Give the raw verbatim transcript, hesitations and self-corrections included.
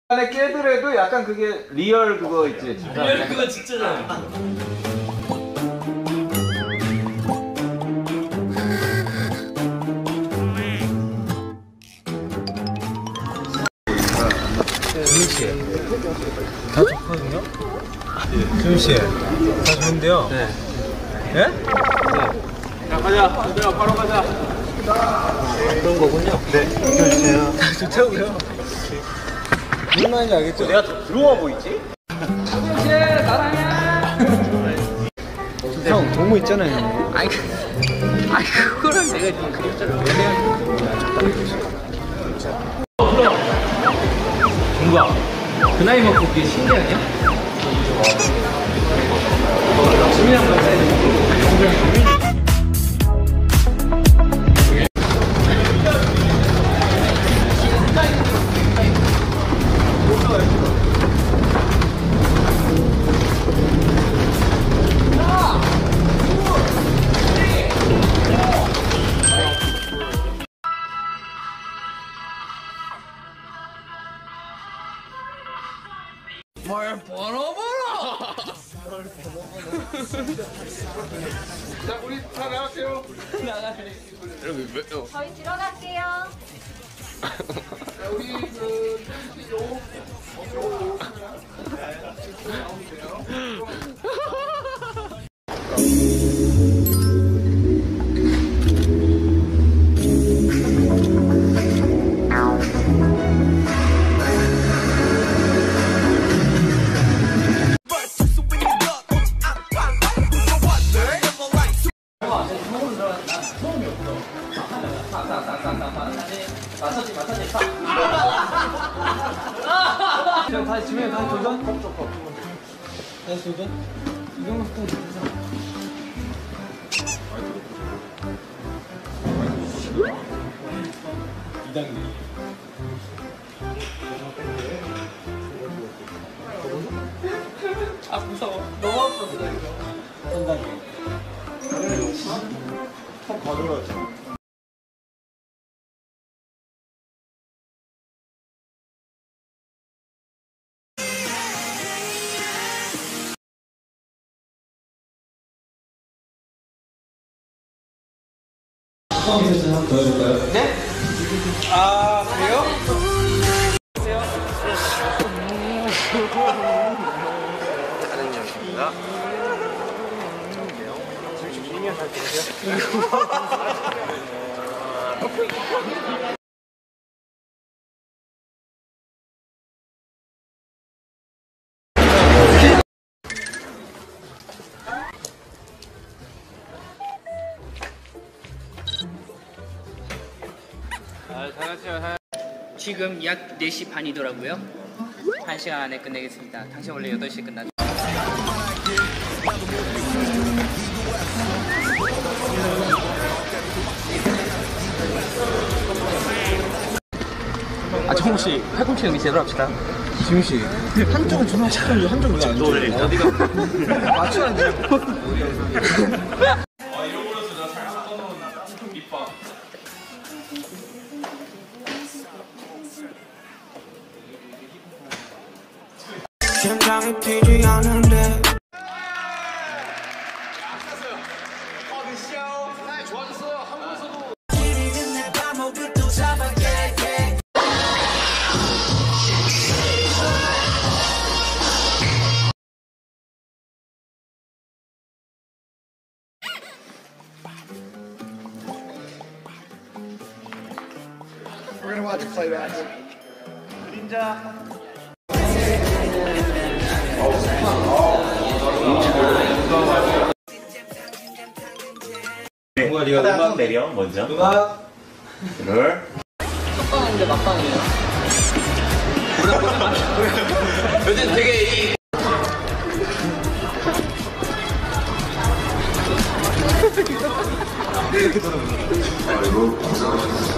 안에 깨더라도 약간 그게 리얼 그거 있지. 리얼 그거 진짜잖아. 준씨 다 좋거든요? 준씨 다 좋은데요? 네. 예? 네? 야 가자. 얘들아 바로 가자. 그런 거군요? 네. 준씨요. 다 좋다고요? 무슨 말인지 알겠죠? 내가 더 들어와 보이지? 준씨 사랑해. 형 동무 있잖아요 형. 아이 그 아이 그거랑 내가 지금 그렸잖아. 왜 내가 뭔가 그 나이 먹고 그게 신기하냐? 지민이랑 같이 뭘 보노 보노! 뭘 보노 보노! 자, 우리 다 나갈게요. 나가세요. 저희 들어갈게요. 자, 우리 그 요, 요, 마사지 마사지 팍! 그냥 다시 지민이 다시 도전? 다시 도전? 이 정도 스톤 괜찮아. 이 단계. 아 무서워. 너무 아팠어 이거. 삼 단계. 턱 거들었죠. 수강에서 한번 더 해볼까요? 네? 아 그래요? 다른 점입니다. 이년 잘 되세요? 아, 다 같이요. 지금 약 네 시 반이더라고요. 한 시간 안에 끝내겠습니다. 당신 원래 여덟 시에 끝나죠. 아, 정우씨, 팔꿈치 연기 제대로 합시다. 지민씨 한쪽은 정말 잘하는데 한쪽은 왜안 좋아해? 어디가? 맞춰야지. 아, 잃어버렸어. 나 잘못 써놓은 밑밥. 심장이 뛰지 않는데 We're gonna watch playback. 뭔가 네가 음악 내려 먼저. 음악. 를. 막방인데 막방이에요. 요즘 되게 이 아이고,